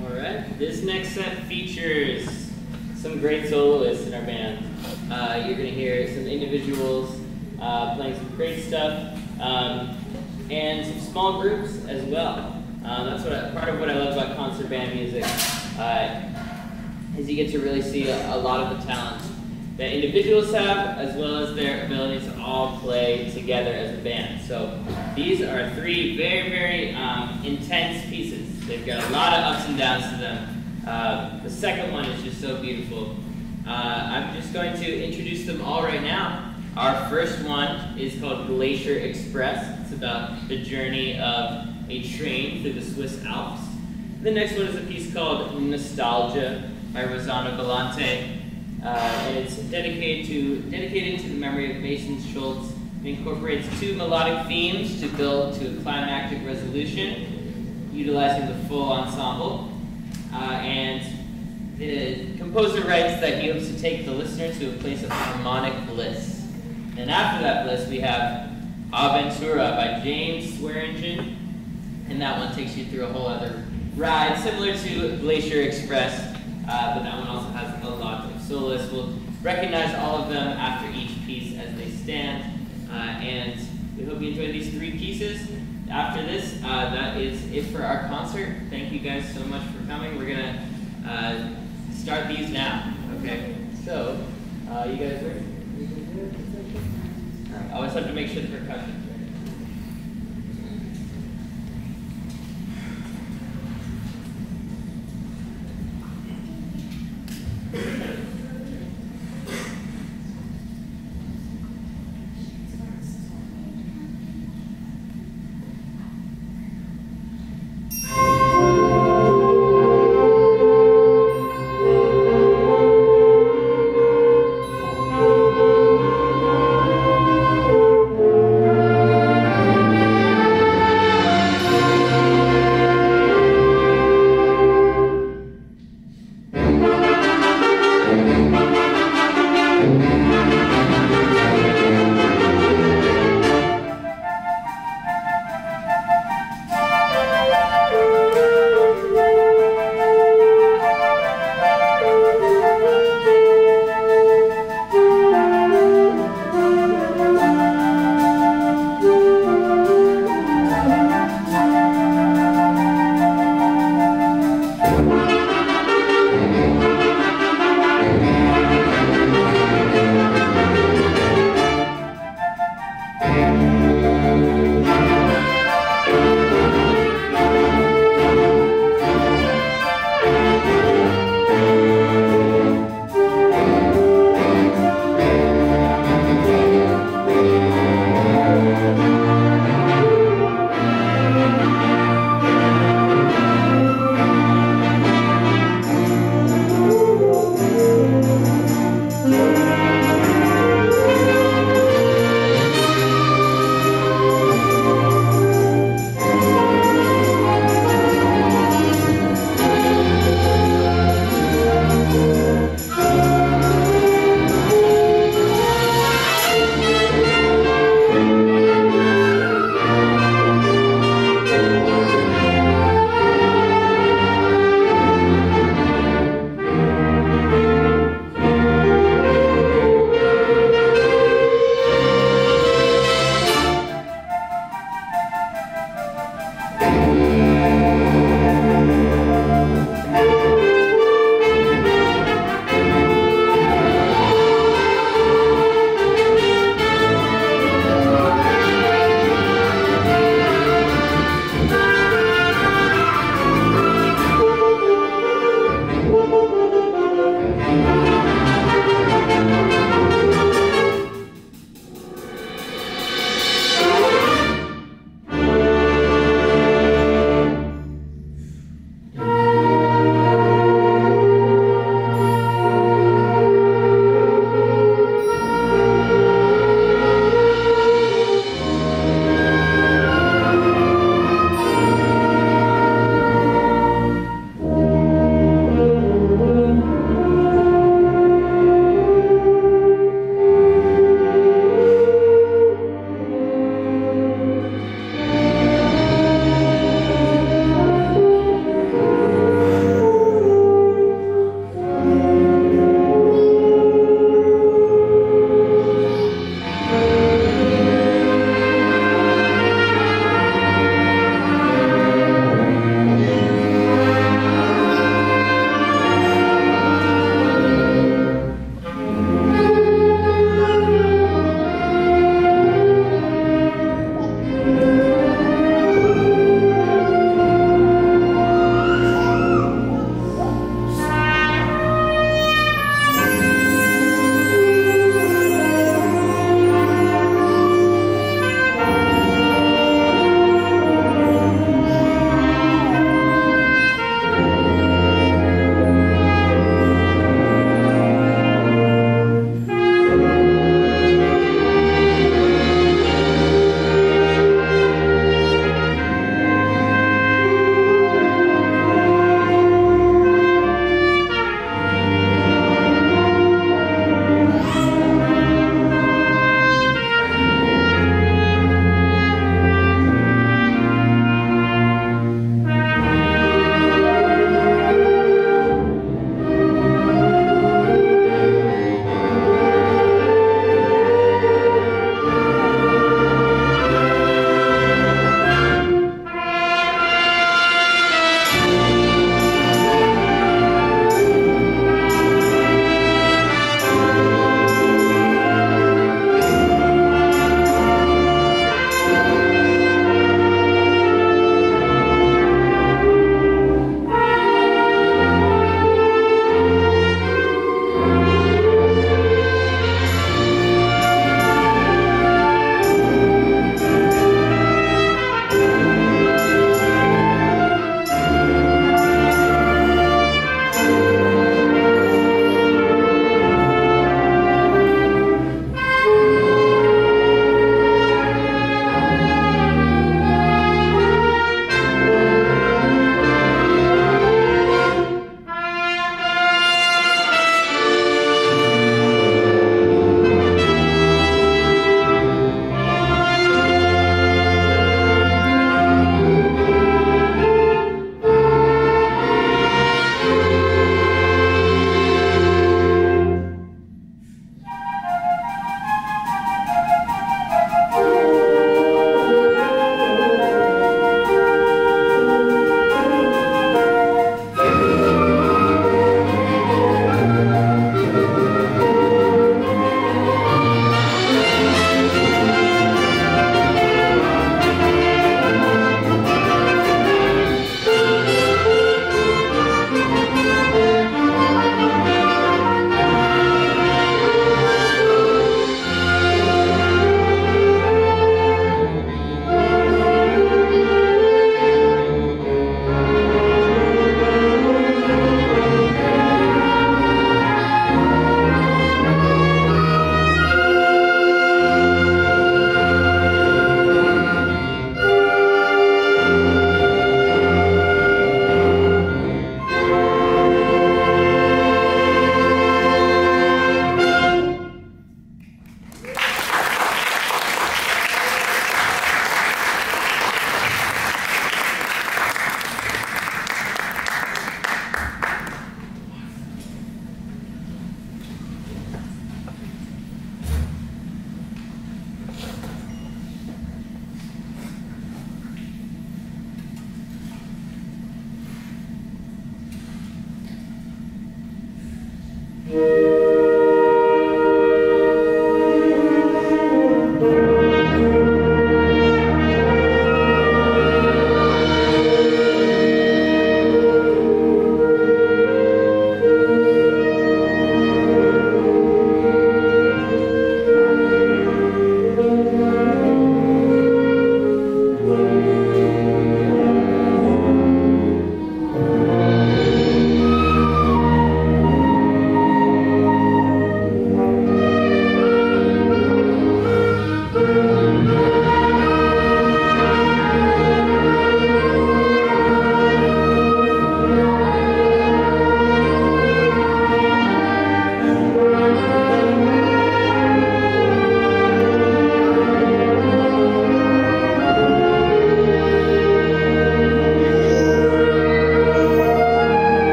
All right, this next set features some great soloists in our band. You're going to hear some individuals playing some great stuff, and some small groups as well. That's part of what I love about concert band music, is you get to really see a lot of the talent that individuals have, as well as their ability to all play together as a band. So these are three very, very intense pieces. They've got a lot of ups and downs to them. The second one is just so beautiful. I'm just going to introduce them all right now. Our first one is called Glacier Express. It's about the journey of a train through the Swiss Alps. The next one is a piece called Nostalgia by Rosanna Galante. And it's dedicated to the memory of Mason Schultz. It incorporates two melodic themes to build to a climactic resolution, utilizing the full ensemble. And the composer writes that he hopes to take the listener to a place of harmonic bliss. And after that bliss, we have Aventura by James Swearingen, and that one takes you through a whole other ride, similar to Glacier Express, but that one also has a lot of soloists. We'll recognize all of them after each piece as they stand, and we hope you enjoy these three pieces. After this, that is it for our concert. Thank you guys so much for coming. We're gonna start these now. Okay, so you guys ready? I always have to make sure the percussion's ready.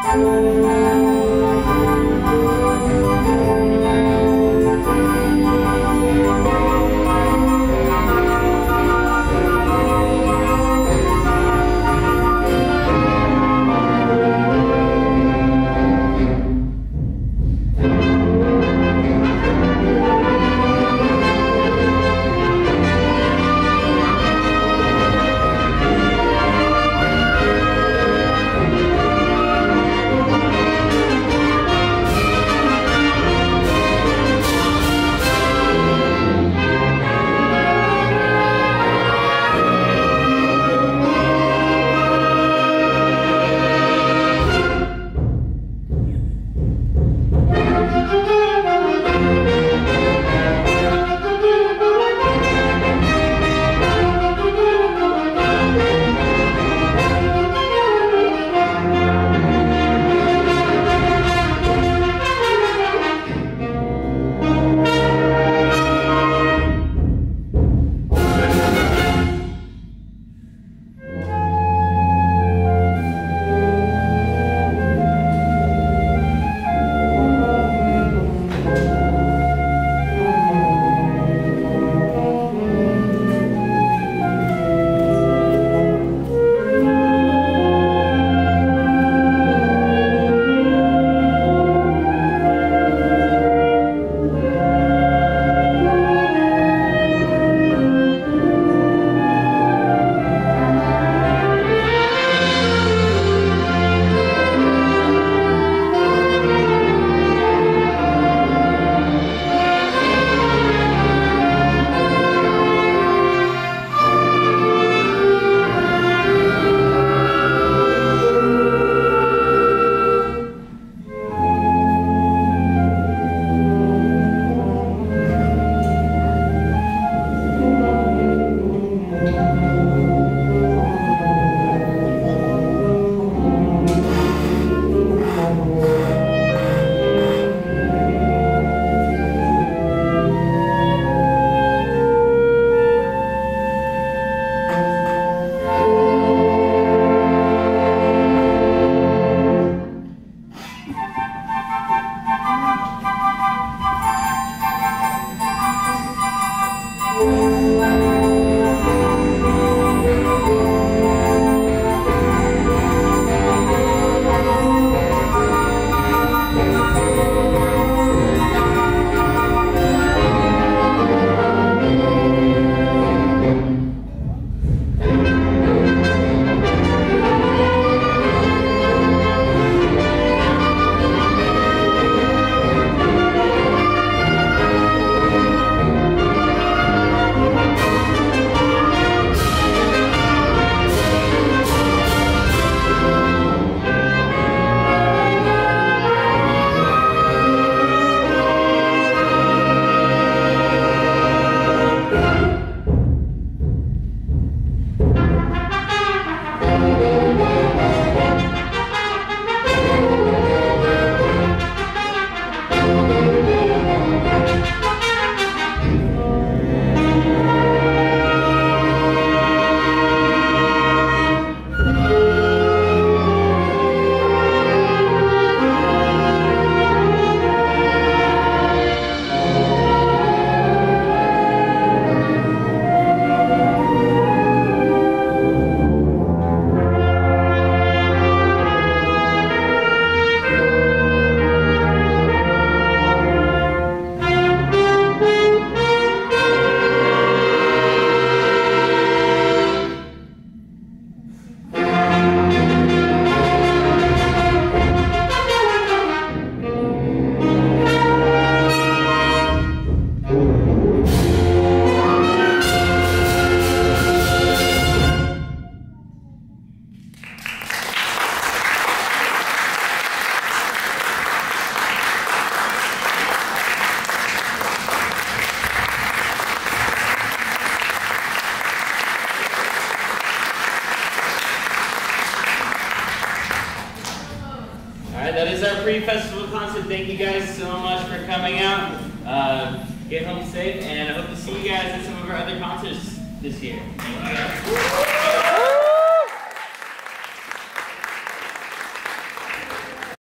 That is our pre-festival concert. Thank you guys so much for coming out. Get home safe, and I hope to see you guys at some of our other concerts this year. Thank you guys.